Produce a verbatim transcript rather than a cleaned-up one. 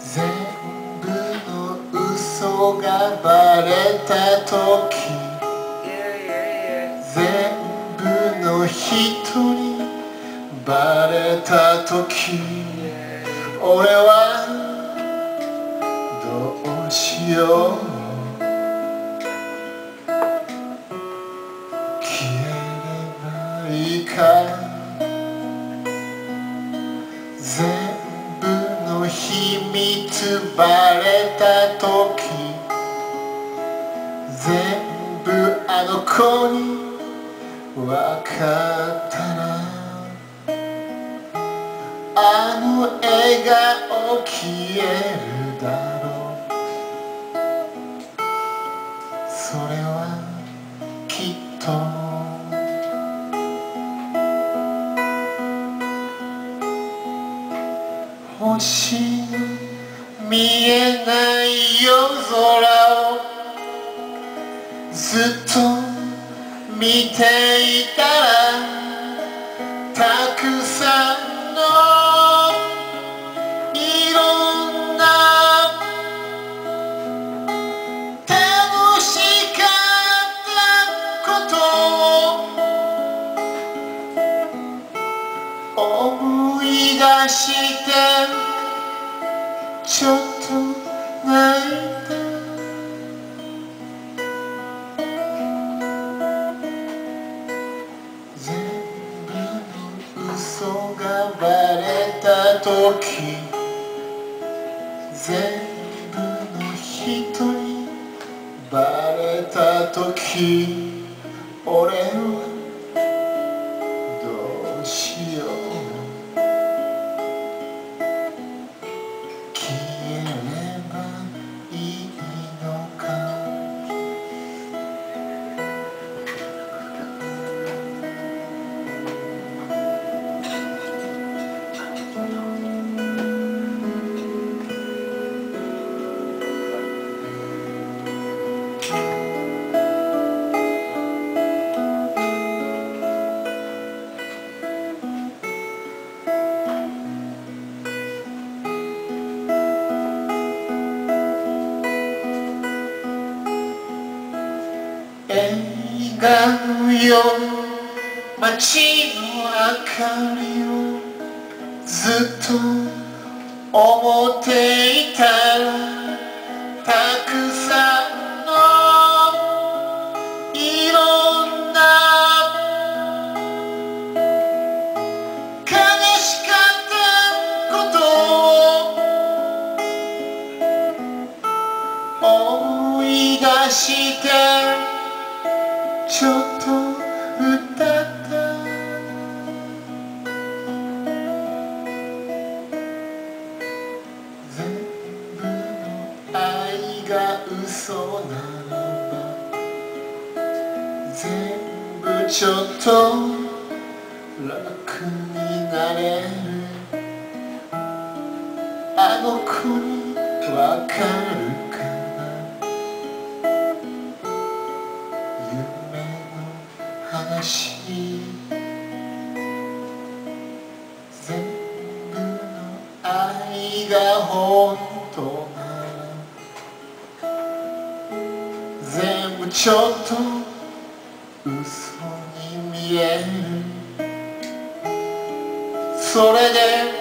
全部の嘘がバレた時、全部の人にバレた時、俺はどうしよう。消えればいいか。全部の秘密バレた時、全部あの子に分かったら、あの笑顔消えるだろう。それはきっと星見えない夜空をずっと見ていたら、たくさんのいろんな楽しかったことを思い出してちょっと泣いた。全部の嘘がバレた時、全部の人にバレた時、俺はどうしよう。消えればいいのか。映画の夜、街の明かりをずっと思っていたら、たくさんのいろんな悲しかったことを思い出してちょっと歌った。全部の愛が嘘ならば、全部ちょっと楽になれる。あの子にわかるかな。夢の話、全部の愛が本当なら、全部ちょっと嘘に見える。それで